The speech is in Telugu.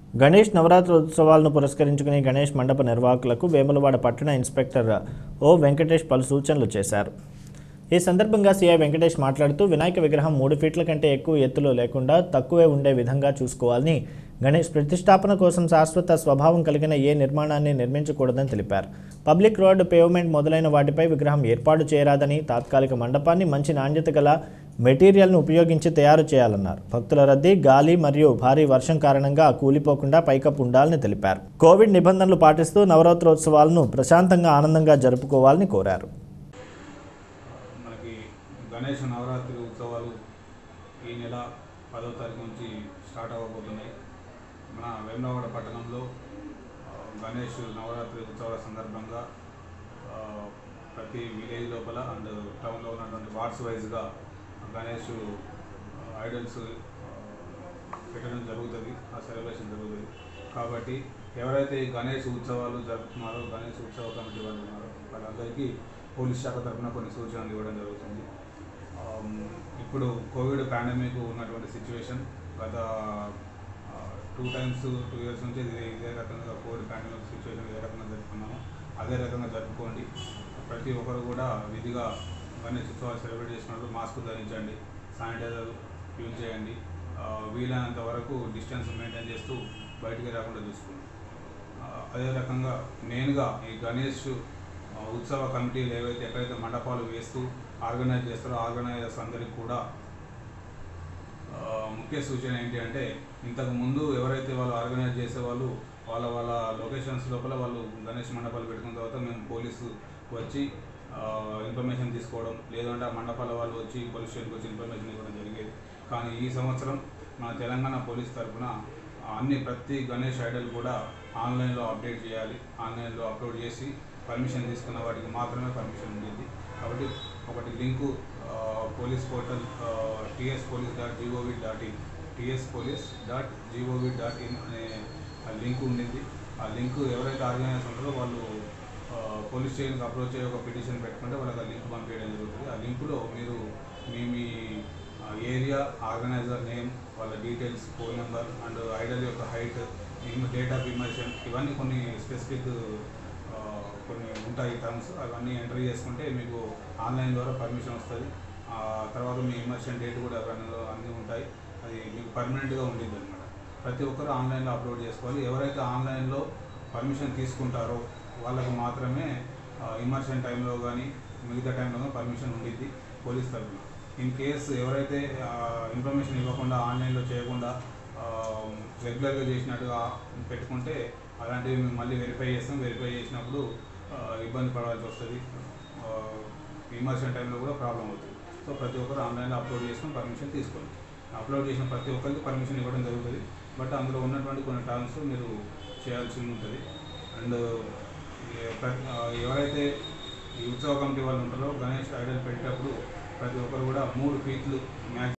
గణేష్ నవరాత్రి ఉత్సవాలను పురస్కరించుకుని గణేష్ మండప నిర్వాహకులకు వేములవాడ పట్టణ ఇన్స్పెక్టర్ ఓ వెంకటేష్ పలు సూచనలు చేశారు. ఈ సందర్భంగా సిఐ వెంకటేష్ మాట్లాడుతూ వినాయక విగ్రహం 3 ఫీట్ల కంటే ఎక్కువ ఎత్తులో లేకుండా తక్కువే ఉండే విధంగా చూసుకోవాలని, గణేష్ ప్రతిష్టాపన కోసం శాశ్వత స్వభావం కలిగిన ఏ నిర్మాణాన్ని నిర్మించకూడదని తెలిపారు. పబ్లిక్ రోడ్, పేవ్మెంట్ మొదలైన వాటిపై విగ్రహం ఏర్పాటు చేయరాదని, తాత్కాలిక మండపాన్ని మంచి నాణ్యత గల మెటీరియల్ను ఉపయోగించి తయారు చేయాలన్నారు. భక్తుల రద్దీ, గాలి మరియు భారీ వర్షం కారణంగా కూలిపోకుండా పైకప్పు ఉండాలని తెలిపారు. కోవిడ్ నిబంధనలు పాటిస్తూ నవరాత్రోత్సవాలను ప్రశాంతంగా, ఆనందంగా జరుపుకోవాలని కోరారు. మనకి గణేష్ నవరాత్రి ఉత్సవాలు ఈ నెల 10వ తారీఖు నుంచి స్టార్ట్ అవ్వబోతున్నాయి. మన వేములవాడ పట్టణంలో గణేష్ నవరాత్రి ఉత్సవాల సందర్భంగా ప్రతి విలేజ్ లోపల అండ్ టౌన్లో ఉన్నటువంటి వార్డ్స్ వైజ్గా గణేష్ ఐడల్స్ పెట్టడం జరుగుతుంది, ఆ సెలబ్రేషన్ జరుగుతుంది. కాబట్టి ఎవరైతే గణేష్ ఉత్సవాలు జరుపుతున్నారో, గణేష్ ఉత్సవ కమిటీ వాళ్ళు ఉన్నారో వాళ్ళందరికీ పోలీస్ శాఖ తరఫున కొన్ని సూచనలు ఇవ్వడం జరుగుతుంది. ఇప్పుడు కోవిడ్ పాండమిక్ ఉన్నటువంటి సిచ్యువేషన్ గత 2 years నుంచి ఇదే రకంగా కోవిడ్ పాండమిక్ సిచ్యువేషన్ ఏ రకంగా జరుపుకున్నామో అదే రకంగా జరుపుకోండి. ప్రతి ఒక్కరు కూడా విధిగా గణేష్ ఉత్సవాలు సెలబ్రేట్ చేసినప్పుడు మాస్క్ ధరించండి, శానిటైజర్ యూజ్ చేయండి, వీలైనంత వరకు డిస్టెన్స్ మెయింటైన్ చేస్తూ బయటికి రాకుండా చూసుకోండి. అదే రకంగా మెయిన్గా ఈ గణేష్ ఉత్సవ కమిటీలు ఏవైతే ఎక్కడైతే మండపాలు వేస్తూ ఆర్గనైజ్ చేస్తారో ఆర్గనైజర్స్ అందరికీ కూడా ముఖ్య సూచన ఏంటి అంటే, ఇంతకు ముందు ఎవరైతే వాళ్ళు ఆర్గనైజ్ చేసేవాళ్ళు వాళ్ళ లొకేషన్స్ లోపల వాళ్ళు గణేష్ మండపాలు పెట్టుకున్న తర్వాత మేము పోలీసు వచ్చి ఇన్ఫర్మేషన్ తీసుకోవడం, లేదంటే ఆ మండపాల వాళ్ళు వచ్చి పోలీస్ స్టేషన్కి వచ్చి ఇన్ఫర్మేషన్ ఇవ్వడం జరిగేది. కానీ ఈ సంవత్సరం మన తెలంగాణ పోలీస్ తరఫున ప్రతి గణేష్ ఐడల్ కూడా ఆన్లైన్లో అప్డేట్ చేయాలి, ఆన్లైన్లో అప్లోడ్ చేసి పర్మిషన్ తీసుకున్న వాటికి మాత్రమే పర్మిషన్ ఉండేది. కాబట్టి ఒకటి link police portal tspolice.gov.in tspolice.gov.in అనే లింక్ ఉండింది. ఆ లింకు ఎవరైతే ఆర్గనైజర్స్ ఉంటారో వాళ్ళు పోలీస్ స్టేషన్కి అప్రోచ్ అయ్యి ఒక పిటిషన్ పెట్టుకుంటే వాళ్ళకి ఆ లింక్ పంపించడం జరుగుతుంది. ఆ లింకులో మీరు మీ ఏరియా, ఆర్గనైజర్ నేమ్, వాళ్ళ details, phone number and idol యొక్క హైట్, డేట్ ఆఫ్ ఇమర్షన్, ఇవన్నీ కొన్ని స్పెసిఫిక్ కొన్ని ఉంటాయి టర్మ్స్, అవన్నీ ఎంటర్ చేసుకుంటే మీకు ఆన్లైన్ ద్వారా పర్మిషన్ వస్తుంది. తర్వాత మీ ఇమర్షన్ డేట్ కూడా అన్నీ ఉంటాయి. అది మీకు పర్మనెంట్గా ఉండేది అనమాట. ప్రతి ఒక్కరు ఆన్లైన్లో అప్లోడ్ చేసుకోవాలి. ఎవరైతే ఆన్లైన్లో పర్మిషన్ తీసుకుంటారో వాళ్ళకు మాత్రమే ఇమర్షన్ టైంలో కానీ మిగతా టైంలో కానీ పర్మిషన్ ఉండిద్ది పోలీస్ తరఫున. ఇన్ కేస్ ఎవరైతే ఇన్ఫర్మేషన్ ఇవ్వకుండా ఆన్లైన్లో చేయకుండా రెగ్యులర్గా చేసినట్టుగా పెట్టుకుంటే అలాంటివి మేము మళ్ళీ వెరిఫై చేస్తాం. వెరిఫై చేసినప్పుడు ఇబ్బంది పడాల్సి వస్తుంది, ఇమర్షన్ టైంలో కూడా ప్రాబ్లం అవుతుంది. సో ప్రతి ఒక్కరు ఆన్లైన్లో అప్లోడ్ చేసుకుని పర్మిషన్ తీసుకోండి. అప్లోడ్ చేసిన ప్రతి ఒక్కరికి పర్మిషన్ ఇవ్వడం జరుగుతుంది. బట్ అందులో ఉన్నటువంటి కొన్ని టర్మ్స్ మీరు చేయాల్సి ఉంటుంది. అండ్ ఎవరైతే ఈ ఉత్సవ కమిటీ వాళ్ళు ఉంటారో గణేష్ ఐడల్ పెట్టేటప్పుడు ప్రతి ఒక్కరు కూడా 3 ఫీట్లు మ్యాక్సిమం